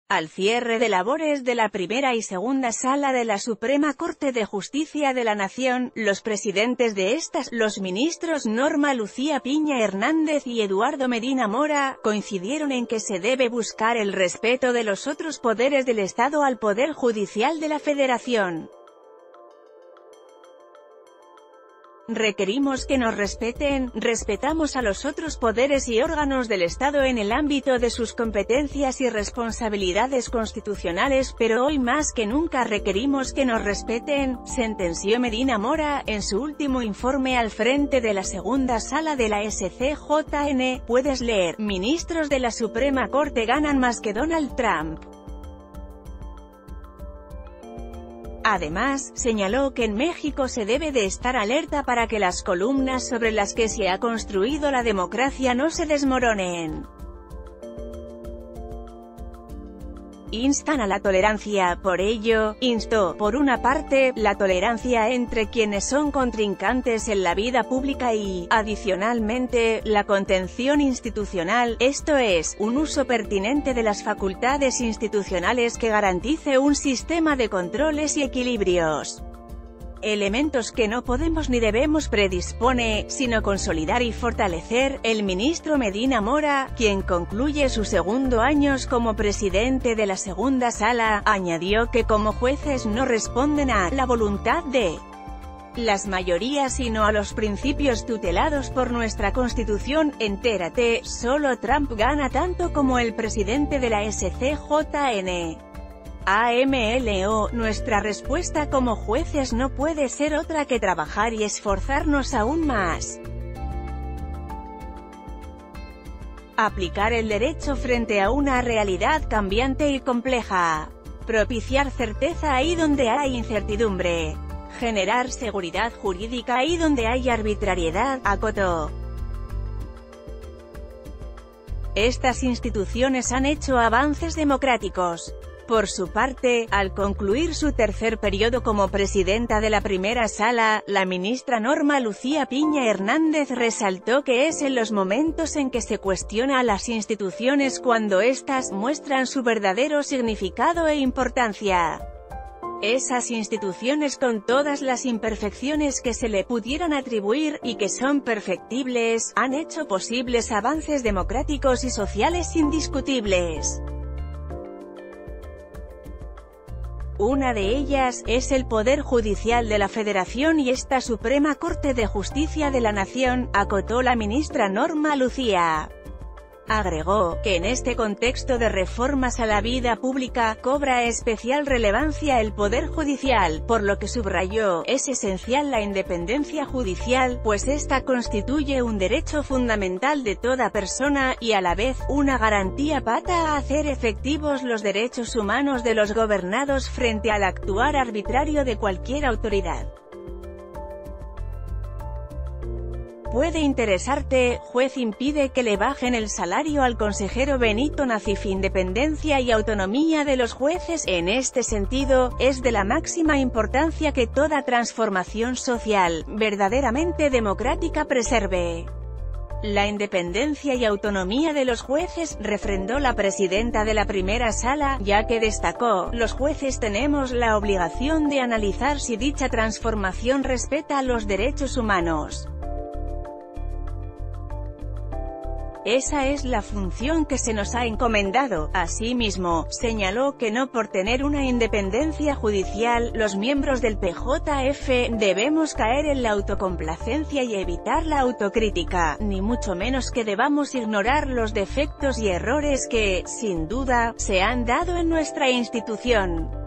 Al cierre de labores de la primera y segunda sala de la Suprema Corte de Justicia de la Nación, los presidentes de estas, los ministros Norma Lucía Piña Hernández y Eduardo Medina Mora, coincidieron en que se debe buscar el respeto de los otros poderes del Estado al Poder Judicial de la Federación. Requerimos que nos respeten, respetamos a los otros poderes y órganos del Estado en el ámbito de sus competencias y responsabilidades constitucionales, pero hoy más que nunca requerimos que nos respeten, sentenció Medina Mora, en su último informe al frente de la segunda sala de la SCJN. Puedes leer: ministros de la Suprema Corte ganan más que Donald Trump. Además, señaló que en México se debe de estar alerta para que las columnas sobre las que se ha construido la democracia no se desmoronen. Instan a la tolerancia, por ello, instó, por una parte, la tolerancia entre quienes son contrincantes en la vida pública y, adicionalmente, la contención institucional, esto es, un uso pertinente de las facultades institucionales que garantice un sistema de controles y equilibrios. Elementos que no podemos ni debemos predispone, sino consolidar y fortalecer. El ministro Medina Mora, quien concluye su segundo año como presidente de la segunda sala, añadió que como jueces no responden a la voluntad de las mayorías sino a los principios tutelados por nuestra Constitución. Entérate, solo Trump gana tanto como el presidente de la SCJN. AMLO, nuestra respuesta como jueces no puede ser otra que trabajar y esforzarnos aún más. Aplicar el derecho frente a una realidad cambiante y compleja. Propiciar certeza ahí donde hay incertidumbre. Generar seguridad jurídica ahí donde hay arbitrariedad, acotó. Estas instituciones han hecho avances democráticos. Por su parte, al concluir su tercer periodo como presidenta de la primera sala, la ministra Norma Lucía Piña Hernández resaltó que es en los momentos en que se cuestiona a las instituciones cuando éstas muestran su verdadero significado e importancia. Esas instituciones, con todas las imperfecciones que se le pudieran atribuir, y que son perfectibles, han hecho posibles avances democráticos y sociales indiscutibles. Una de ellas, es el Poder Judicial de la Federación y esta Suprema Corte de Justicia de la Nación, acotó la ministra Norma Lucía. Agregó, que en este contexto de reformas a la vida pública, cobra especial relevancia el Poder Judicial, por lo que subrayó, es esencial la independencia judicial, pues esta constituye un derecho fundamental de toda persona, y a la vez, una garantía para hacer efectivos los derechos humanos de los gobernados frente al actuar arbitrario de cualquier autoridad. Puede interesarte, juez impide que le bajen el salario al consejero Benito Nacif. Independencia y autonomía de los jueces. En este sentido, es de la máxima importancia que toda transformación social, verdaderamente democrática, preserve la independencia y autonomía de los jueces, refrendó la presidenta de la primera sala, ya que destacó, los jueces tenemos la obligación de analizar si dicha transformación respeta los derechos humanos. Esa es la función que se nos ha encomendado. Asimismo, señaló que no por tener una independencia judicial, los miembros del PJF, debemos caer en la autocomplacencia y evitar la autocrítica, ni mucho menos que debamos ignorar los defectos y errores que, sin duda, se han dado en nuestra institución.